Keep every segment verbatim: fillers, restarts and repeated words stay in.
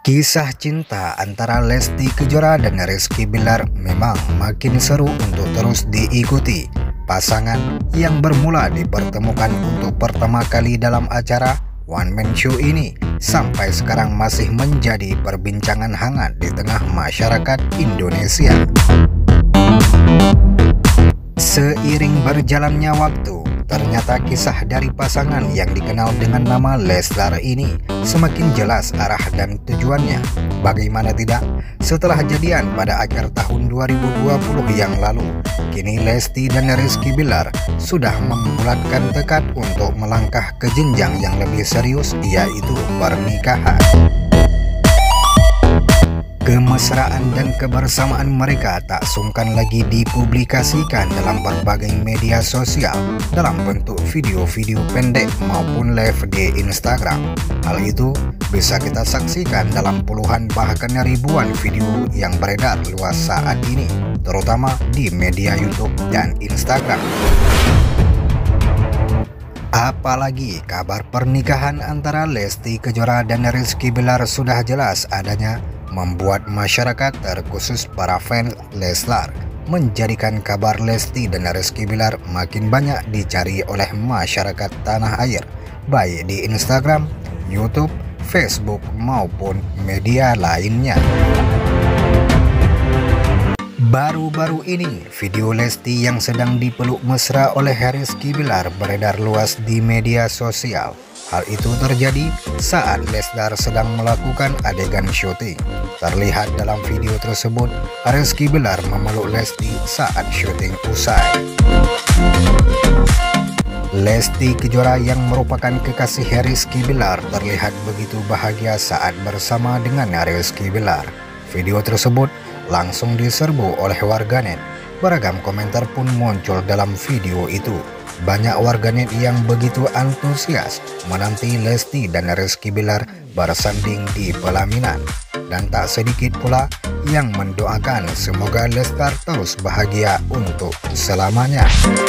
Kisah cinta antara Lesti Kejora dan Rizky Bilar memang makin seru untuk terus diikuti. Pasangan yang bermula dipertemukan untuk pertama kali dalam acara One Man Show ini sampai sekarang masih menjadi perbincangan hangat di tengah masyarakat Indonesia. Seiring berjalannya waktu, ternyata kisah dari pasangan yang dikenal dengan nama Leslar ini semakin jelas arah dan tujuannya. Bagaimana tidak, setelah jadian pada akhir tahun dua ribu dua puluh yang lalu, kini Lesti dan Rizky Bilar sudah membulatkan tekad untuk melangkah ke jenjang yang lebih serius, yaitu pernikahan. Kemesraan dan kebersamaan mereka tak sungkan lagi dipublikasikan dalam berbagai media sosial dalam bentuk video-video pendek maupun live di Instagram. Hal itu bisa kita saksikan dalam puluhan bahkan ribuan video yang beredar luas saat ini, terutama di media YouTube dan Instagram. Apalagi kabar pernikahan antara Lesti Kejora dan Rizky Bilar sudah jelas adanya, membuat masyarakat terkhusus para fans Leslar menjadikan kabar Lesti dan Rizky Bilar makin banyak dicari oleh masyarakat tanah air, baik di Instagram, YouTube, Facebook maupun media lainnya. Baru-baru ini, video Lesti yang sedang dipeluk mesra oleh Rizky Bilar beredar luas di media sosial. Hal itu terjadi saat Leslar sedang melakukan adegan syuting. Terlihat dalam video tersebut, Rizky Bilar memeluk Lesti saat syuting usai. Lesti Kejora yang merupakan kekasih Rizky Bilar terlihat begitu bahagia saat bersama dengan Rizky Bilar. Video tersebut langsung diserbu oleh warganet. Beragam komentar pun muncul dalam video itu. Banyak warganet yang begitu antusias menanti Lesti dan Rizky Bilar bersanding di pelaminan, dan tak sedikit pula yang mendoakan semoga Leslar terus bahagia untuk selamanya.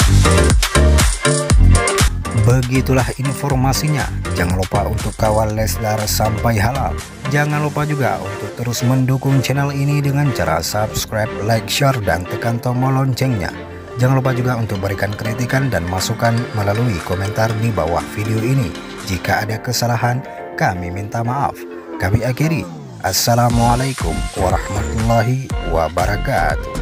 Begitulah informasinya. Jangan lupa untuk kawal Leslar sampai halal. Jangan lupa juga untuk terus mendukung channel ini dengan cara subscribe, like, share, dan tekan tombol loncengnya. Jangan lupa juga untuk berikan kritikan dan masukan melalui komentar di bawah video ini. Jika ada kesalahan, kami minta maaf. Kami akhiri. Assalamualaikum warahmatullahi wabarakatuh.